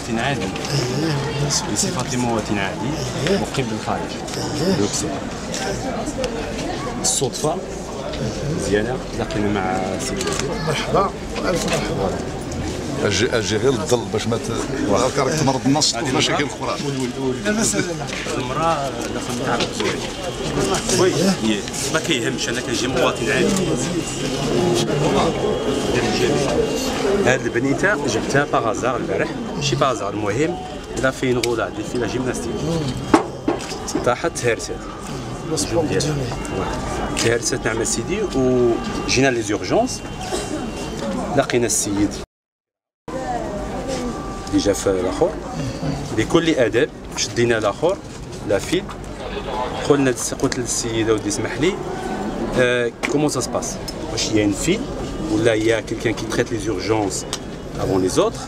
مواطن عادي. بصفتي مواطن عادي مقيم بالخارج. لوكسور. الصدفة مزيانة تلاقينا مع سيدي. مرحبا والف مرحبا. اجي غير للظل باش ما راك تمرض النص المشاكل الاخرى. المراه داخل تاع الزواج. وي ما كيهمش انا كنجي مواطن عادي. هاد البنيته جبتها باغازار البارح ماشي باغازار المهم لا في نغولا اللي في لا جيمناستيك طاحت تهرست. تهرست نعم سيدي وجينا لي زورجونس لقينا السيد ديجا في الاخر بكل ادب شدينا الاخر لا فيل قلت للسيده ودي اسمح لي كومون سا سباس واش هي ان فيل ولا هي كيلكان كي تريت لي زورجونس افون لي زوتر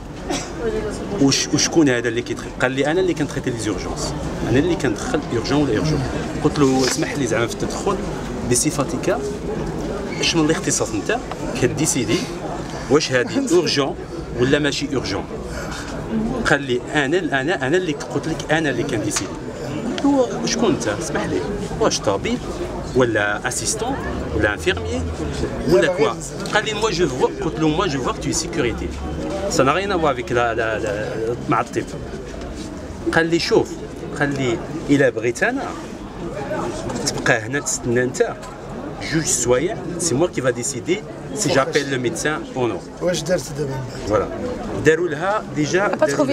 وشكون هذا اللي كيتريت قال لي انا اللي كنتريتي لي زورجونس انا اللي كندخل اورجون ولا اورجون قلت له اسمح لي زعما في التدخل بصفتك شنو الاختصاص نتاعك كديسيدي واش هذه اورجون ولا ماشي اورجون قال لي انا اللي قلت لك انا اللي كنديسيدي هو شكون انت اسمح لي واش طبيب ولا اسيستون ولا انفيرميي ولا كوا قال لي moi je vois قلت له moi je vois que tu es sécurité ça n'a rien à voir avec مع الطب قال لي شوف قال لي الا بغيت انا تبقى هنا تستنى انت جوج سوايع سي موا كي فا ديسيدي سي جابيل لو ميدسان او نو واش درت دابا فوالا داروا لها ديجا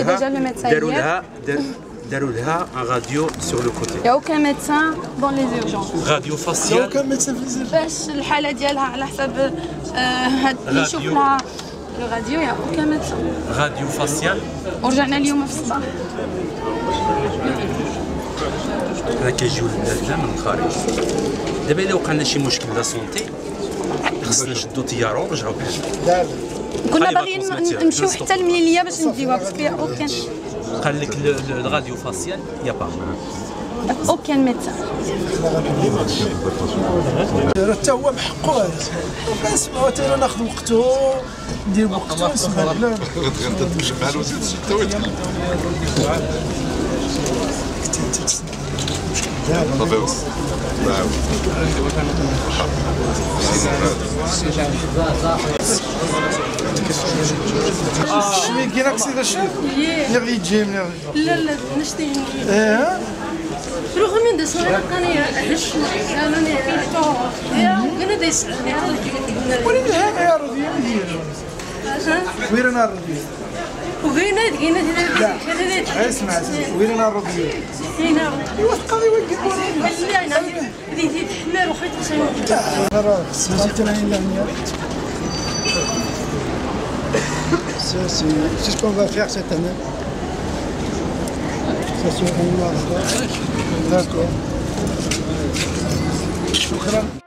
داروا لها ان راديو سور لو كوتي يا اوكان ميدسان دون لي زورجونس راديو فاسيال اوكان ميدسان في لي باش الحاله ديالها على حسب هاد اللي يشوف لها لو راديو يا اوكان ميدسان راديو فاسيال ورجعنا اليوم في الصباح انا كيجيو لنا من الخارج دابا الا وقع لنا شي مشكل لا سونتي خصنا نشدو طياره ونرجعو بحالنا لا كنا باغيين نمشيو حتى المليليه باش نديوها باسكو يا اوكان قال لك الراديو فاسيال يا با اوكان ميدسان حتى هو بحقو كنسمعو حتى انا ناخذ وقتو ندير وقتو نسمع لا انت تمشي مع الوزير حتى هو يتكلم صافي بس شوي كاينك سيدي شوي نغي تجي لا نشتي رغم من صغيرة كان يعيش أنا نعيشو كنا ديس ولكن هذا يا رضي وين انا الرضي وغينا دقينا لا اسمع وين انا الرضي هنا يوثق لي وين لا انا بديت تحمل وخيط راه سمعت انا C'est ce qu'on va faire cette année. Ça se roule là-bas. D'accord.